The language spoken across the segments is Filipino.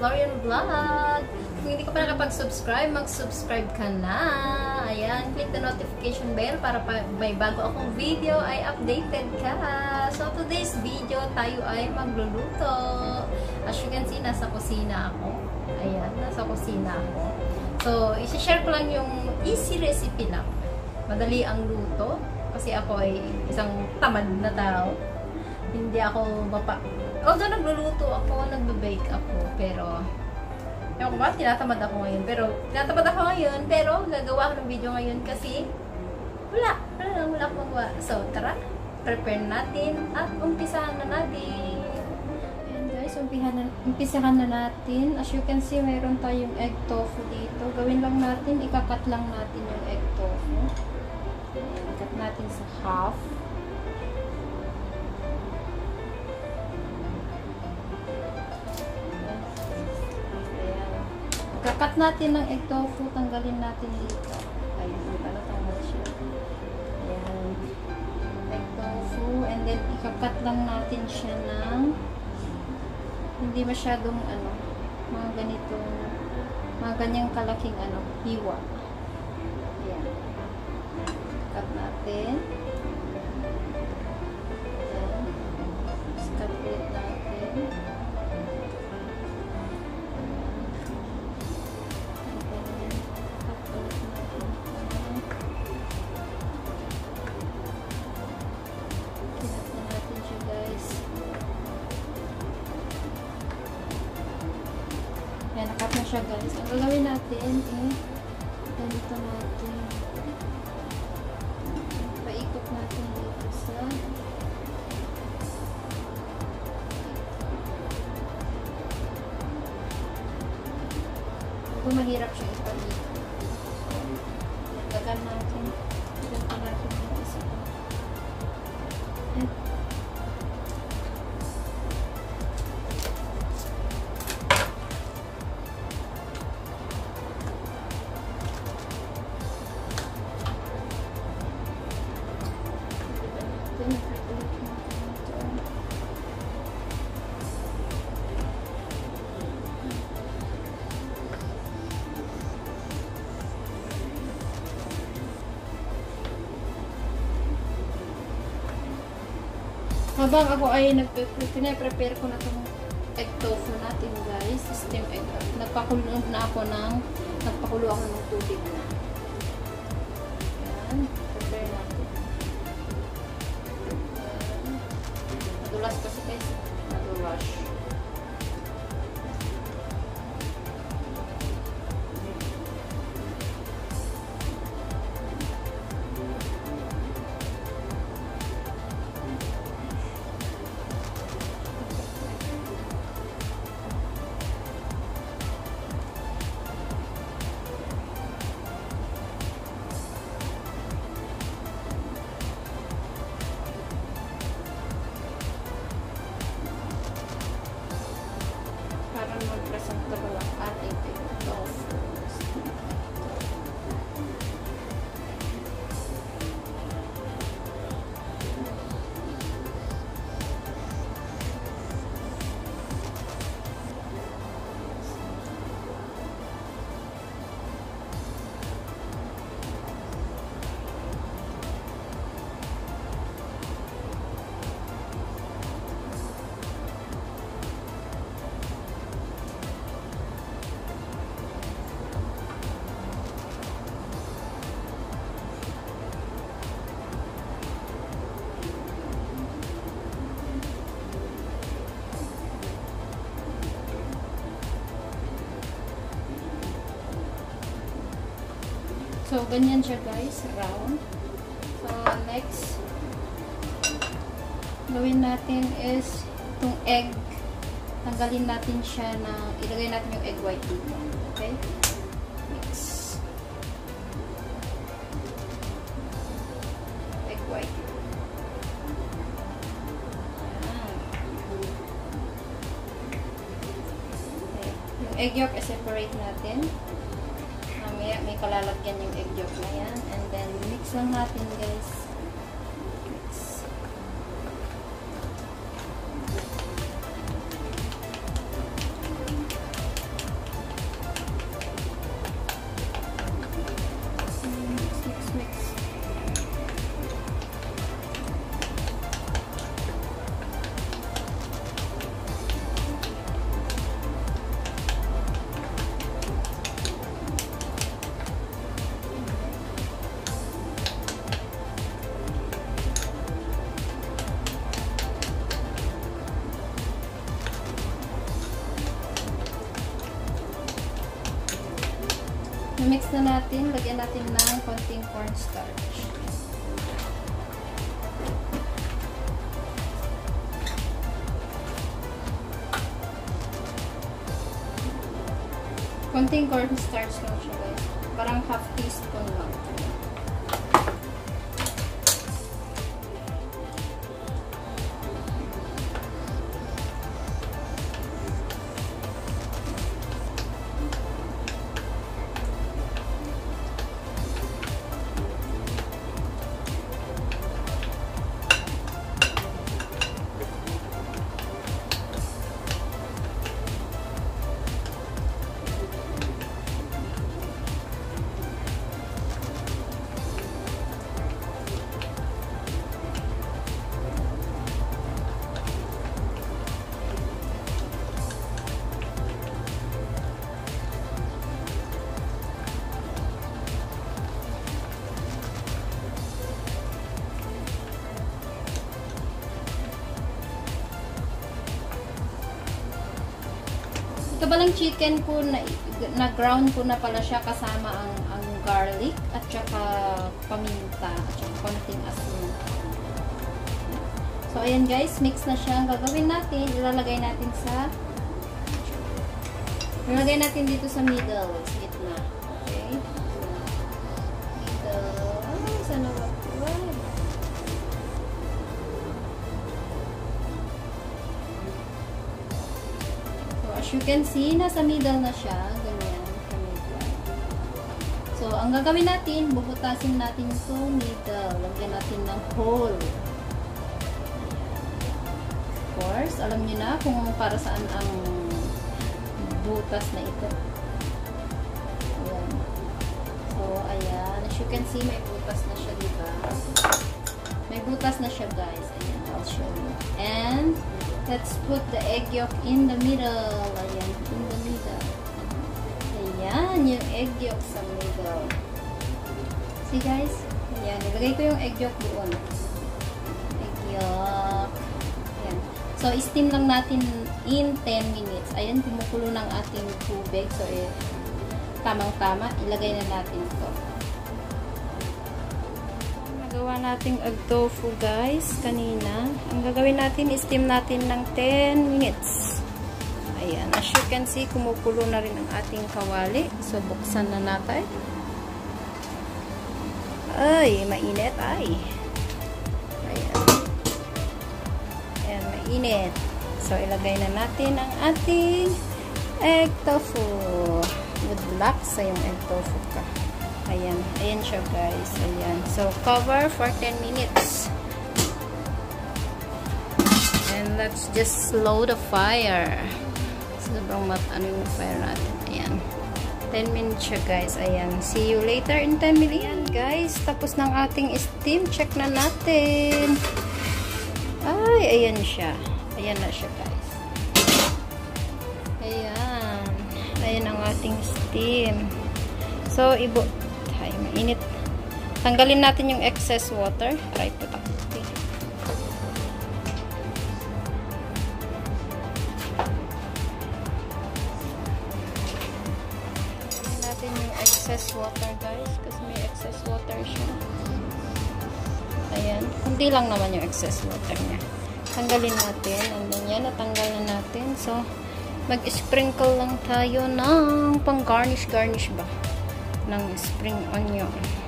Florian Vlog. Kung hindi ka pa nakapag-subscribe, mag-subscribe ka na. Ayan, click the notification bell para may bago akong video ay updated ka. So, today's video, tayo ay magluluto. As you can see, nasa kusina ako. Ayan, nasa kusina ako. So, isi-share ko lang yung easy recipe lang. Madali ang luto. Kasi ako ay isang tamad na tao. Hindi ako although nagluluto ako, nagbe-bake ako, pero ewan ko ba, tinatamad ako ngayon. Pero gagawa ko ng video ngayon kasi wala akong magawa. So, tara, prepare natin at umpisahan na natin. Ayan guys, umpisahan na natin. As you can see, mayroon tayong egg tofu dito. Gawin lang natin, ikakat lang natin yung egg tofu. Ayan, ikat natin sa half. Kakat natin ng egg tofu, tanggalin natin dito. Ayun, natanggal siya. Ayan. Egg tofu, and then ikakat lang natin siya ng hindi masyadong mga ganitong, mga ganyang kalaking hiwa. Ayan. Cut natin. Ayan. Cut ulit natin. Yan, nakat na siya guys. Ang gagawin natin ganito natin. Paikot natin dito sa kung mahirap siya ipalit. Yan, gagan natin. Ganito natin yung isa. Yan. Habang ako ay pinaprepare ko na itong egg tofu natin guys, steam egg. Nagpakulo ako ng tubig na. Ayan, prepare natin. Madulas kasi guys, madulas. Mag-presentable ang ating egg tofu. So, ganyan siya guys, round. So, next, gawin natin is itong egg, tanggalin natin siya ilagay natin yung egg white dito. Okay? Mix. Egg white. Ayan. Okay. Yung egg yolk, separate natin. May kalalagyan yung egg yolk na yan. And then, mix lang natin guys. Mix. So, mix na natin. Lagyan natin ng konting cornstarch. Konting cornstarch lang siya, guys. Parang half teaspoon lang. Ito balang chicken ko na ground ko na pala siya kasama ang garlic at saka paminta at saka konting asin. So ayan guys, mix na siya. Ang gagawin natin, ilalagay natin dito sa middle, sa gitna. Okay? Middle. Sana ba? As you can see, nasa middle na siya. Ganyan. So, ang gagawin natin, bubutasin natin itong middle. Lagyan natin ng hole. Of course, alam nyo na kung para saan ang butas na ito. Ayan. So, ayan. As you can see, may butas na siya, diba? May butas na siya, guys. Ayan, I'll show you. And, let's put the egg yolk in the middle. Ayan, in the middle. Ayan, yung egg yolk sa middle. See guys? Ayan, ilagay ko yung egg yolk doon. Egg yolk. Ayan. So, steam lang natin in 10 minutes. Ayan, kumukulo ng ating tubig. So, tamang-tama. Ilagay na natin ito. Gawa nating egg tofu guys kanina. Ang gagawin natin, steam natin ng 10 minutes. Ayan, as you can see, kumukulo na rin ang ating kawali. So, buksan na natin. Ay, mainit ay. Ayan. Ayan, mainit. So, ilagay na natin ang ating egg tofu. Good luck sa yung egg tofu ka. Ayan. Ayan siya guys. Ayan. So, cover for 10 minutes. And let's just slow the fire. Sobrang ano yung fire natin. Ayan. 10 minutes siya guys. Ayan. See you later in 10 minutes. Ayan guys. Tapos ng ating steam. Check na natin. Ay, ayan siya. Ayan na siya guys. Ayan. Ayan ang ating steam. So, mainit. Tanggalin natin yung excess water. Try to takti. Tanggalin natin yung excess water guys. Kasi may excess water siya. Ayan. Kunti lang naman yung excess water niya. Tanggalin natin. Andun yan. Natanggal na natin. So, mag-sprinkle lang tayo ng pang-garnish ba? Ng spring onion.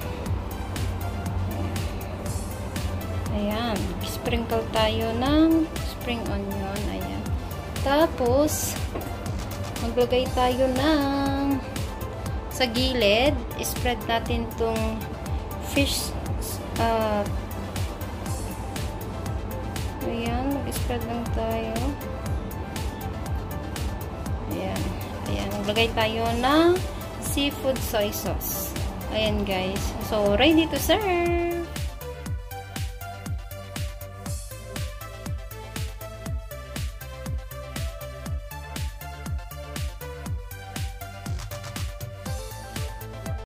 Ayan. Sprinkle tayo ng spring onion. Ayan. Tapos, maglagay tayo ng sa gilid. Spread natin tong fish. Ayan. Mag-spread lang tayo. Ayan. Ayan. Maglagay tayo ng seafood soy sauce. Ayan guys. So, ready to serve.